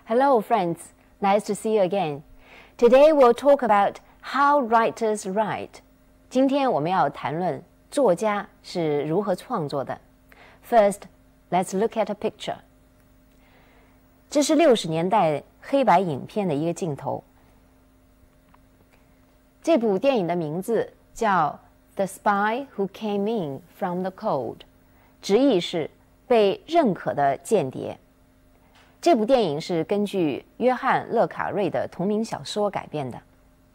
Hello, friends. Nice to see you again. Today we'll talk about how writers write. 今天我们要谈论作家是如何创作的。First, let's look at a picture. 这是60年代黑白影片的一个镜头。这部电影的名字叫《The Spy Who Came In From the Cold》，直译是被认可的间谍。这部电影是根据约翰·勒卡瑞的同名小说改编的。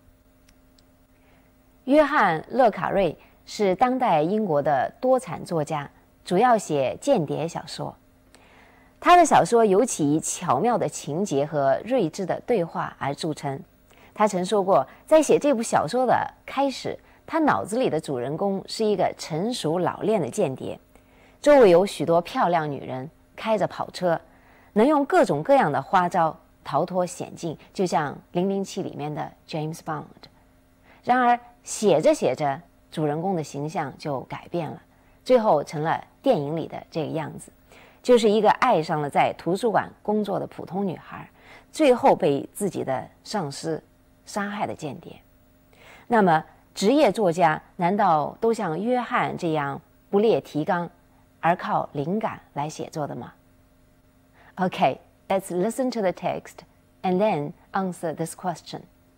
约翰·勒卡瑞是当代英国的多产作家，主要写间谍小说。他的小说尤其以巧妙的情节和睿智的对话而著称。他曾说过，在写这部小说的开始，他脑子里的主人公是一个成熟老练的间谍，周围有许多漂亮女人，开着跑车，能用各种各样的花招逃脱险境，就像007里面的 James Bond。 然而写着写着，主人公的形象就改变了，最后成了电影里的这个样子，就是一个爱上了在图书馆工作的普通女孩，最后被自己的上司杀害的间谍。那么职业作家难道都像约翰这样不列提纲，而靠灵感来写作的吗？ Okay, let's listen to the text and then answer this question.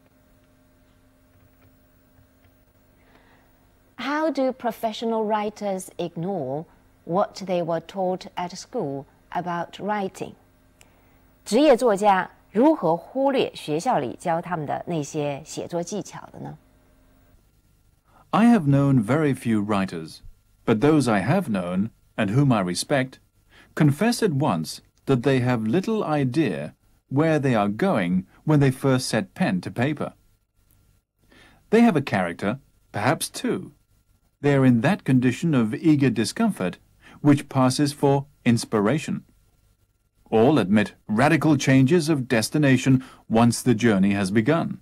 How do professional writers ignore what they were taught at school about writing? 职业作家如何忽略学校里教他们的那些写作技巧的呢？ I have known very few writers, but those I have known, and whom I respect, confess at once that they have little idea where they are going when they first set pen to paper. They have a character, perhaps two. They are in that condition of eager discomfort which passes for inspiration. All admit radical changes of destination once the journey has begun.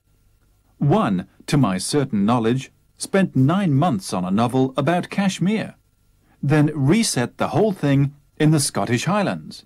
One, to my certain knowledge, spent 9 months on a novel about Kashmir, then reset the whole thing in the Scottish Highlands.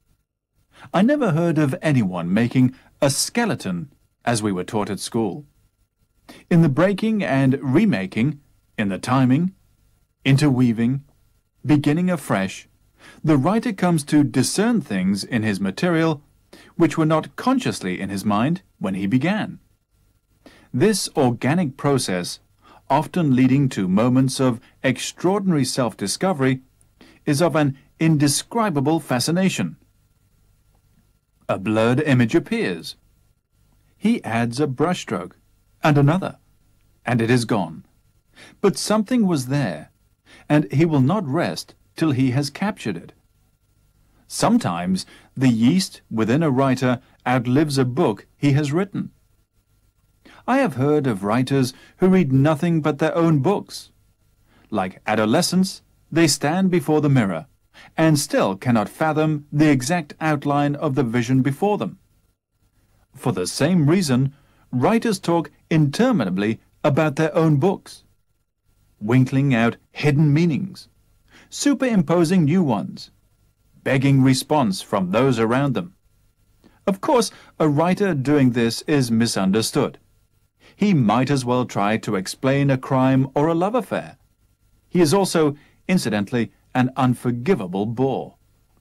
I never heard of anyone making a skeleton, as we were taught at school. In the breaking and remaking, in the timing, interweaving, beginning afresh, the writer comes to discern things in his material which were not consciously in his mind when he began. This organic process, often leading to moments of extraordinary self-discovery, is of an indescribable fascination. A blurred image appears. He adds a brushstroke, and another, and it is gone. But something was there, and he will not rest till he has captured it. Sometimes the yeast within a writer outlives a book he has written. I have heard of writers who read nothing but their own books. Like adolescents, they stand before the mirror, and still cannot fathom the exact outline of the vision before them. For the same reason, writers talk interminably about their own books, winkling out hidden meanings, superimposing new ones, begging response from those around them. Of course, a writer doing this is misunderstood. He might as well try to explain a crime or a love affair. He is also, incidentally, an unforgivable bore.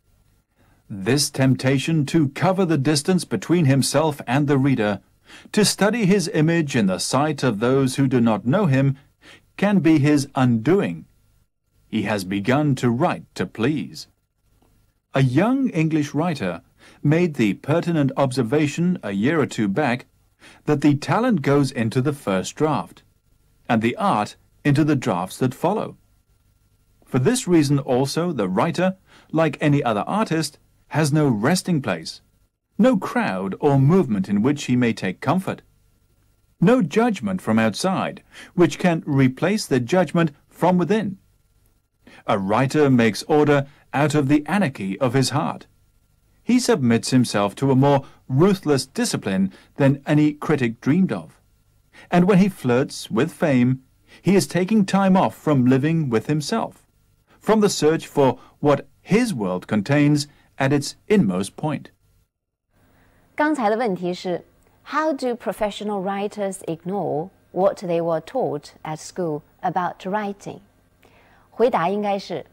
This temptation to cover the distance between himself and the reader, to study his image in the sight of those who do not know him, can be his undoing. He has begun to write to please. A young English writer made the pertinent observation a year or two back that the talent goes into the first draft, and the art into the drafts that follow. For this reason also the writer, like any other artist, has no resting place, no crowd or movement in which he may take comfort, no judgment from outside which can replace the judgment from within. A writer makes order out of the anarchy of his heart. He submits himself to a more ruthless discipline than any critic dreamed of. And when he flirts with fame, he is taking time off from living with himself, from the search for what his world contains at its inmost point. 刚才的问题是 How do professional writers ignore what they were taught at school about writing? 回答应该是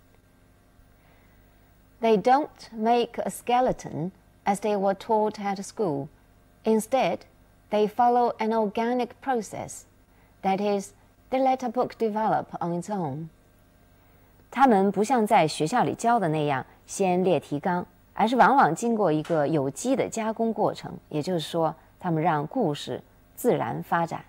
They don't make a skeleton as they were taught at school. Instead, they follow an organic process. That is, they let a book develop on its own. 他们不像在学校里教的那样先列提纲，而是往往经过一个有机的加工过程，也就是说，他们让故事自然发展。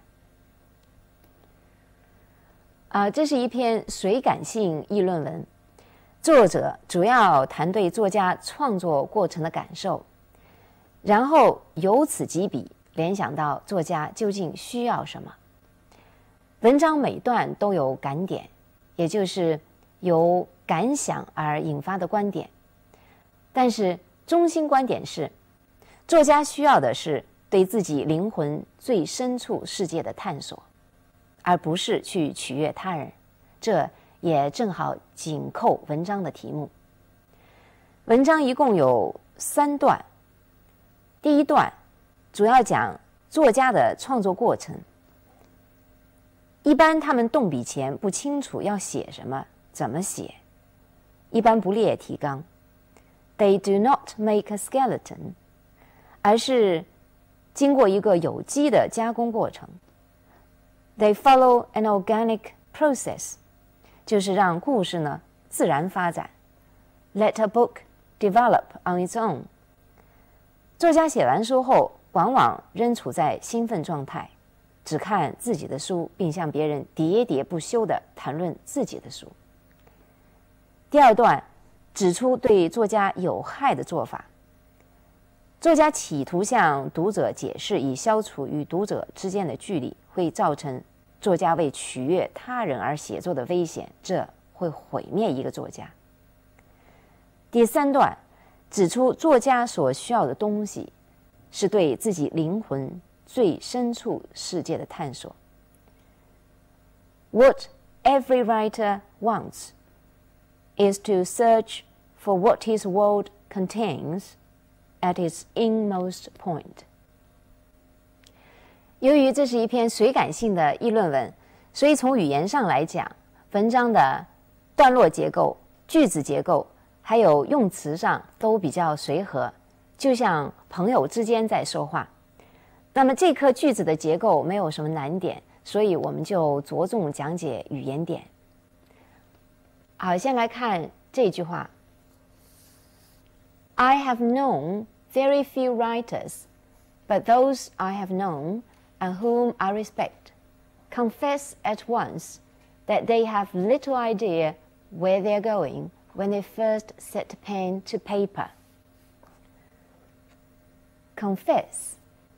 这是一篇随感性议论文，作者主要谈对作家创作过程的感受，然后由此及彼，联想到作家究竟需要什么。文章每段都有感点，也就是由感想而引发的观点，但是中心观点是，作家需要的是对自己灵魂最深处世界的探索，而不是去取悦他人。这也正好紧扣文章的题目。文章一共有3段，第一段主要讲作家的创作过程。一般他们动笔前不清楚要写什么，怎么写，一般不列提纲。They do not make a skeleton， 而是经过一个有机的加工过程。They follow an organic process， 就是让故事呢自然发展。Let a book develop on its own。作家写完书后，往往仍处在兴奋状态，只看自己的书，并向别人喋喋不休地谈论自己的书。第二段指出对作家有害的做法。作家企图向读者解释，以消除与读者之间的距离，会造成作家为取悦他人而写作的危险，这会毁灭一个作家。第3段指出作家所需要的东西是对自己灵魂最深处世界的探索。What every writer wants is to search for what his world contains at its inmost point. 由于这是一篇随感性的议论文，所以从语言上来讲，文章的段落结构、句子结构还有用词上都比较随和，就像朋友之间在说话。那么这颗句子的结构没有什么难点，所以我们就着重讲解语言点。好，先来看这句话 I have known very few writers, but those I have known and whom I respect confess at once that they have little idea where they are going when they first set pen to paper. Confess.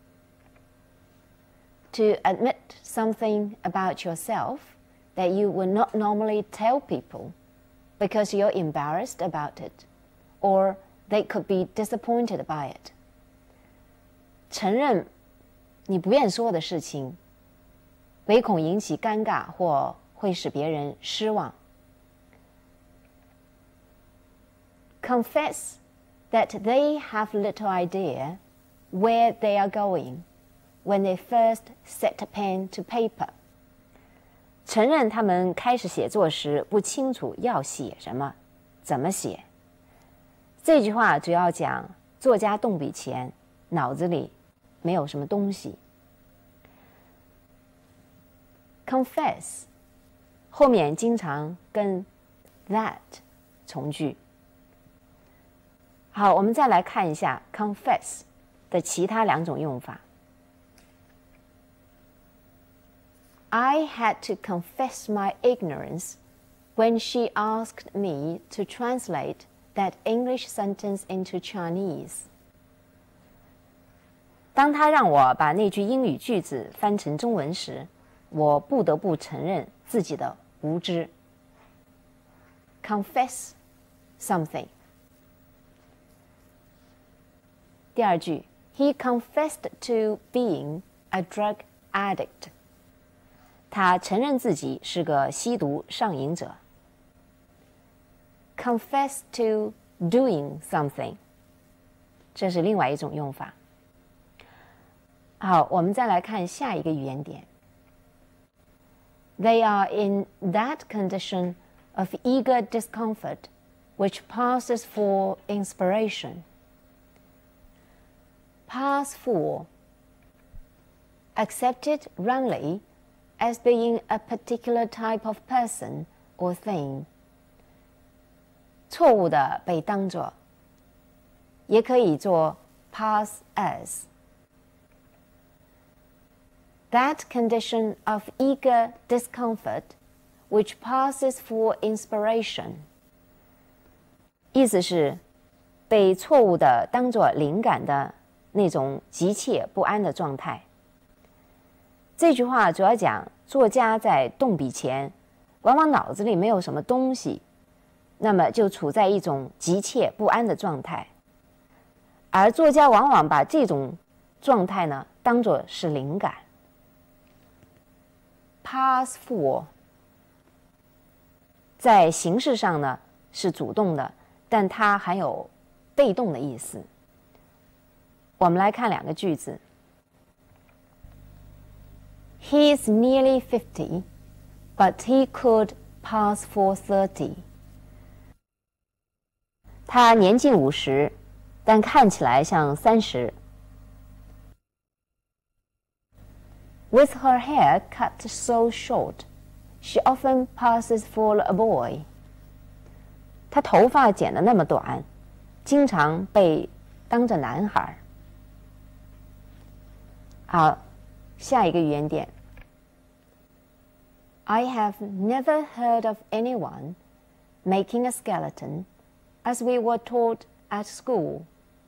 To admit something about yourself that you would not normally tell people because you're embarrassed about it, or they could be disappointed by it. 承认你不愿说的事情，唯恐引起尴尬或会使别人失望。Confess that they have little idea where they are going when they first set pen to paper. 承认他们开始写作时不清楚要写什么，怎么写。这句话主要讲作家动笔前脑子里没有什么东西。Confess 后面经常跟 that 重句。好，我们再来看一下 confess 的其他2种用法。I had to confess my ignorance when she asked me to translate that English sentence into Chinese. 当她让我把那句英语句子翻成中文时，我不得不承认自己的无知。Confess something. 第2句 He confessed to being a drug addict. 他承认自己是个吸毒上瘾者。Confess to doing something. 这是另外一种用法。 好，我们再来看下一个语言点。They are in that condition of eager discomfort which passes for inspiration. Pass for, accepted wrongly as being a particular type of person or thing. 错误的被当作，也可以做 pass as. That condition of eager discomfort which passes for inspiration. 意思是被错误的当作灵感的那种急切不安的状态。这句话主要讲作家在动笔前，往往脑子里没有什么东西，那么就处在一种急切不安的状态，而作家往往把这种状态呢当作是灵感。Pass for 在形式上呢是主动的，但它含有被动的意思。我们来看两个句子。He is nearly 50, but he could pass for 30. 他年近50，但看起来像30。With her hair cut so short, she often passes for a boy. 她头发剪得那么短，经常被当着男孩。好，下一个语言点。I have never heard of anyone making a skeleton as we were taught at school.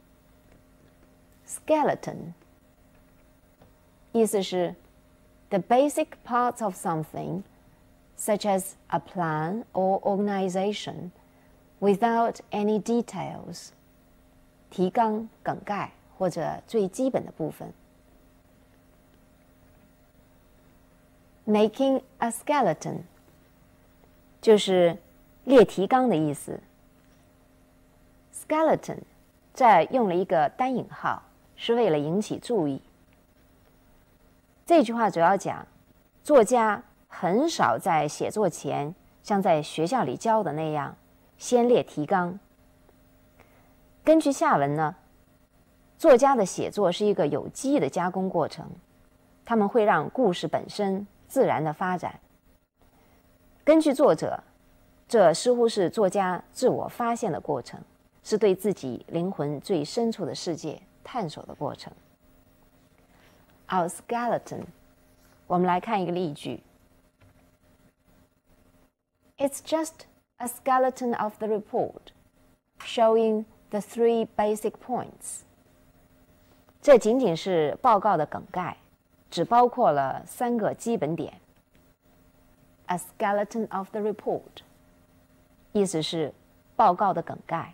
Skeleton 意思是 the basic parts of something, such as a plan or organization, without any details. 提纲、梗概或者最基本的部分。Making a skeleton 就是列提纲的意思。Skeleton 这儿用了一个单引号，是为了引起注意。这句话主要讲，作家很少在写作前像在学校里教的那样先列提纲。根据下文呢，作家的写作是一个有机的加工过程，他们会让故事本身自然的发展。根据作者，这似乎是作家自我发现的过程，是对自己灵魂最深处的世界探索的过程。Our skeleton， 我们来看一个例句。It's just a skeleton of the report, showing the 3 basic points. 这仅仅是报告的梗概，只包括了3个基本点。A skeleton of the report， 意思是报告的梗概。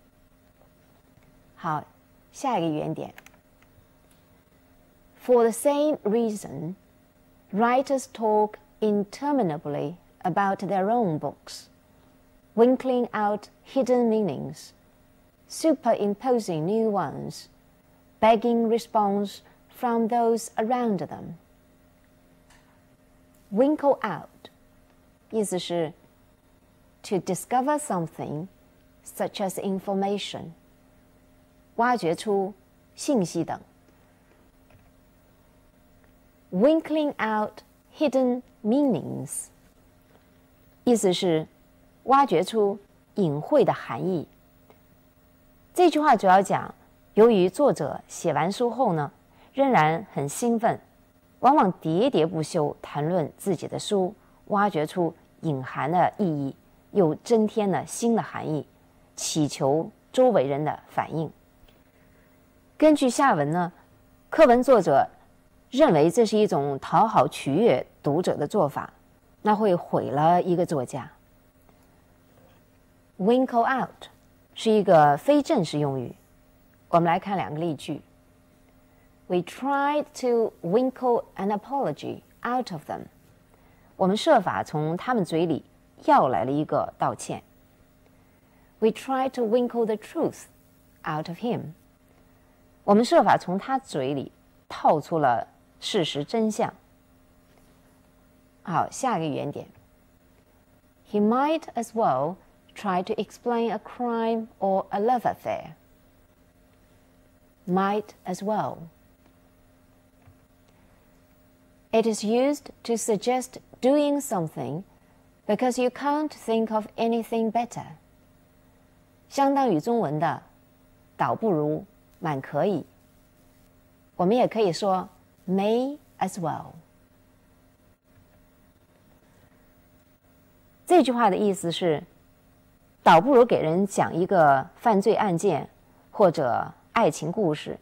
好，下一个语言点。For the same reason, writers talk interminably about their own books, winkling out hidden meanings, superimposing new ones, begging response from those around them. Winkle out 意思是 to discover something such as information, 挖掘出信息等。Winkling out hidden meanings 意思是挖掘出隐晦的含义。这句话主要讲，由于作者写完书后呢，仍然很兴奋，往往喋喋不休谈论自己的书，挖掘出隐含的意义，又增添了新的含义，祈求周围人的反应。根据下文呢，课文作者认为这是一种讨好取悦读者的做法，那会毁了一个作家。Winkle out 是一个非正式用语，我们来看2个例句。We tried to winkle an apology out of them. 我们设法从他们嘴里要来了一个道歉。We tried to winkle the truth out of him. 我们设法从他嘴里套出了事实真相。好，下一个语言点。He might as well try to explain a crime or a love affair. Might as well. It is used to suggest doing something because you can't think of anything better. 相当于中文的倒不如蛮可以。我们也可以说 may as well。这句话的意思是，倒不如给人讲一个犯罪案件或者爱情故事。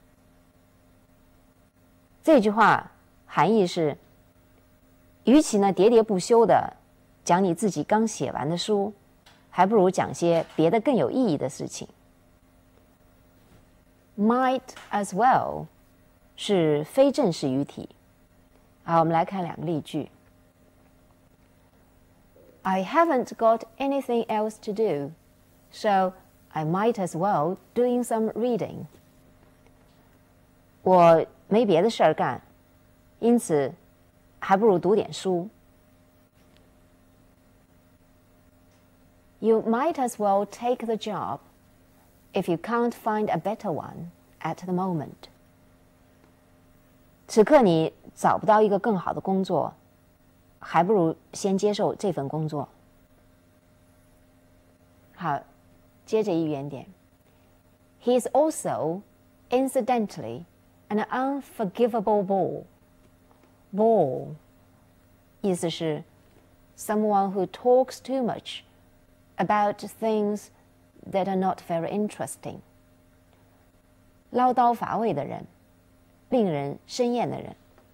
这句话含义是，与其呢喋喋不休的讲你自己刚写完的书，还不如讲些别的更有意义的事情。Might as well 是非正式语体。好，我们来看两个例句。I haven't got anything else to do, so I might as well doing some reading. 我没别的事儿干，因此还不如读点书。You might as well take the job if you can't find a better one at the moment. 此刻你找不到一个更好的工作，还不如先接受这份工作。好，接着语言点。He is also, incidentally, an unforgivable bore. Bore 意思是 someone who talks too much about things that are not very interesting. 唠叨乏味的人，令人生厌的人。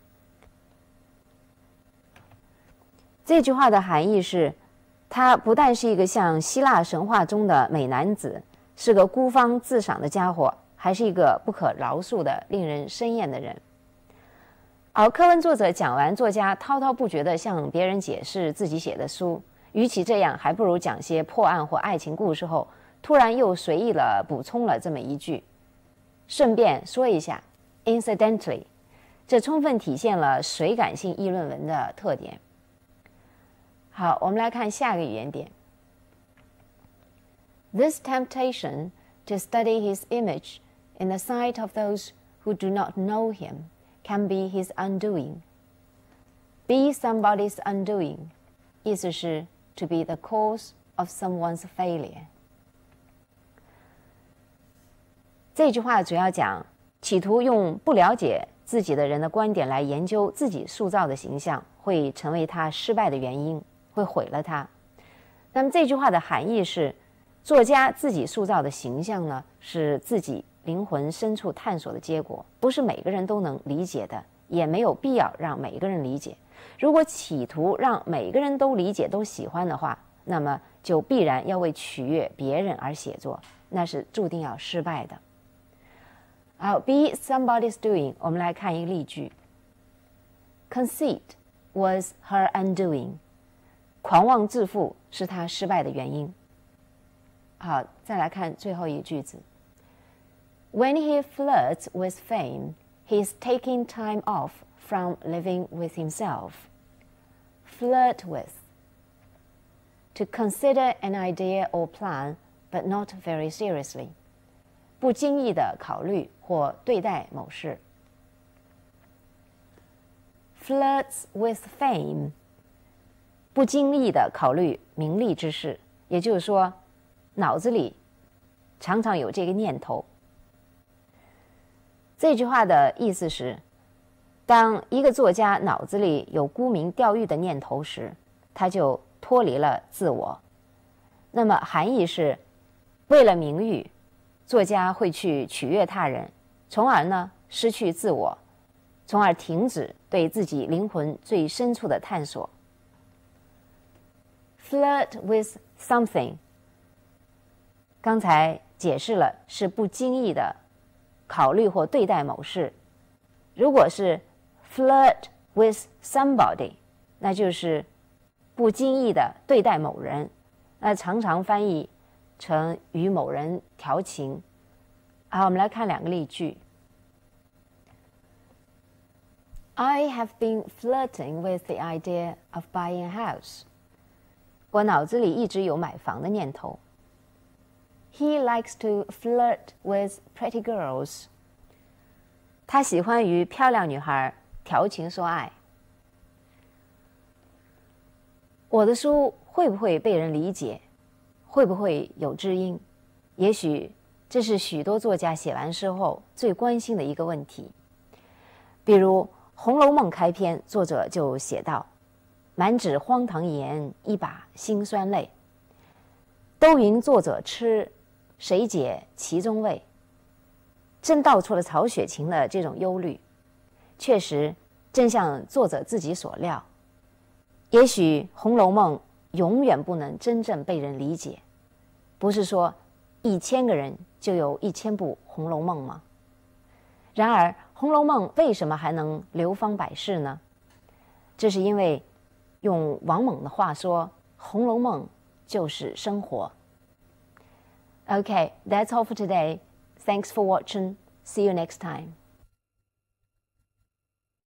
这句话的含义是，他不但是一个像希腊神话中的美男子，是个孤芳自赏的家伙，还是一个不可饶恕的、令人生厌的人。而课文作者讲完作家滔滔不绝地向别人解释自己写的书，与其这样，还不如讲些破案或爱情故事后，突然又随意了补充了这么一句，顺便说一下 incidentally， 这充分体现了水感性议论文的特点。好，我们来看下一个语言点。This temptation to study his image in the sight of those who do not know him can be his undoing. Be somebody's undoing 意思是 to be the cause of someone's failure. 这句话主要讲，企图用不了解自己的人的观点来研究自己塑造的形象，会成为他失败的原因，会毁了他。那么这句话的含义是，作家自己塑造的形象呢，是自己灵魂深处探索的结果，不是每个人都能理解的，也没有必要让每个人理解。如果企图让每个人都理解、都喜欢的话，那么就必然要为取悦别人而写作，那是注定要失败的。好 ，be somebody's doing， 我们来看一个例句。Conceit was her undoing， 狂妄自负是她失败的原因。好，再来看最后一个句子。When he flirts with fame, he is taking time off from living with himself. Flirt with. To consider an idea or plan, but not very seriously. 不经意的考虑或对待某事。Flirts with fame. 不经意的考虑名利之事，也就是说，脑子里常常有这个念头。这句话的意思是，当一个作家脑子里有沽名钓誉的念头时，他就脱离了自我。那么含义是，为了名誉，作家会去取悦他人，从而呢失去自我，从而停止对自己灵魂最深处的探索。Flirt with something， 刚才解释了是不经意的考虑或对待某事。如果是 flirt with somebody， 那就是不经意的对待某人，那常常翻译成与某人调情。好，我们来看两个例句。 I have been flirting with the idea of buying a house. 我脑子里一直有买房的念头。He likes to flirt with pretty girls. 他喜欢与漂亮女孩调情说爱。我的书会不会被人理解？会不会有知音？也许这是许多作家写完诗后最关心的一个问题。比如《红楼梦》开篇，作者就写道：满纸荒唐言，一把辛酸泪。都云作者痴，谁解其中味？真道出了曹雪芹的这种忧虑。确实，正像作者自己所料，也许《红楼梦》永远不能真正被人理解。不是说1000个人就有1000部《红楼梦》吗？然而，《红楼梦》为什么还能流芳百世呢？这是因为，用王蒙的话说，《红楼梦》就是生活。Okay, that's all for today. Thanks for watching. See you next time.